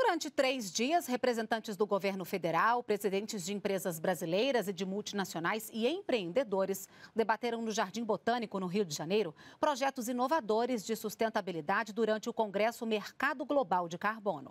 Durante 3 dias, representantes do governo federal, presidentes de empresas brasileiras e de multinacionais e empreendedores debateram no Jardim Botânico, no Rio de Janeiro, projetos inovadores de sustentabilidade durante o Congresso Mercado Global de Carbono.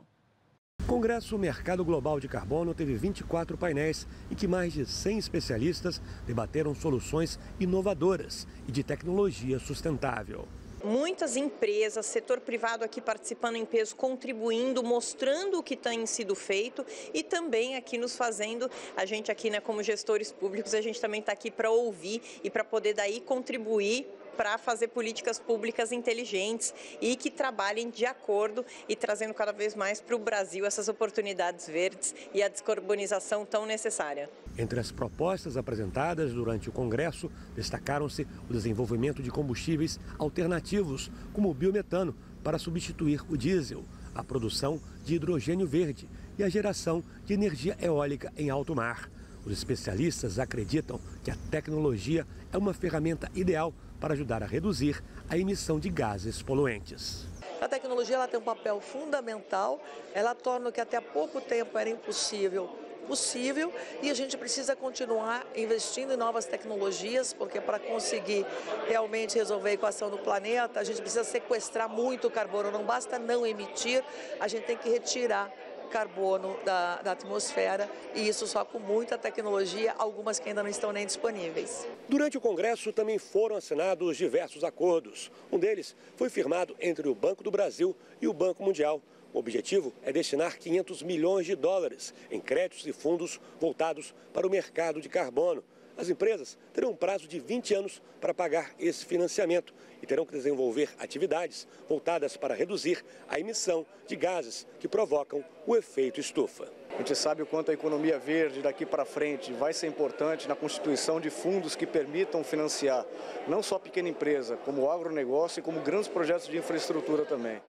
O Congresso Mercado Global de Carbono teve 24 painéis em que mais de 100 especialistas debateram soluções inovadoras e de tecnologia sustentável. Muitas empresas, setor privado aqui participando em peso, contribuindo, mostrando o que tem sido feito e também aqui nos fazendo, a gente aqui, né, como gestores públicos, a gente também está aqui para ouvir e para poder daí contribuir para fazer políticas públicas inteligentes e que trabalhem de acordo e trazendo cada vez mais para o Brasil essas oportunidades verdes e a descarbonização tão necessária. Entre as propostas apresentadas durante o Congresso, destacaram-se o desenvolvimento de combustíveis alternativos, como o biometano, para substituir o diesel, a produção de hidrogênio verde e a geração de energia eólica em alto mar. Os especialistas acreditam que a tecnologia é uma ferramenta ideal para ajudar a reduzir a emissão de gases poluentes. A tecnologia ela tem um papel fundamental, ela torna o que até há pouco tempo era impossível possível e a gente precisa continuar investindo em novas tecnologias, porque para conseguir realmente resolver a equação do planeta, a gente precisa sequestrar muito carbono, não basta não emitir, a gente tem que retirar carbono da atmosfera e isso só com muita tecnologia, algumas que ainda não estão nem disponíveis. Durante o Congresso também foram assinados diversos acordos. Um deles foi firmado entre o Banco do Brasil e o Banco Mundial. O objetivo é destinar 500 milhões de dólares em créditos e fundos voltados para o mercado de carbono. As empresas terão um prazo de 20 anos para pagar esse financiamento e terão que desenvolver atividades voltadas para reduzir a emissão de gases que provocam o efeito estufa. A gente sabe o quanto a economia verde daqui para frente vai ser importante na constituição de fundos que permitam financiar não só a pequena empresa, como o agronegócio e como grandes projetos de infraestrutura também.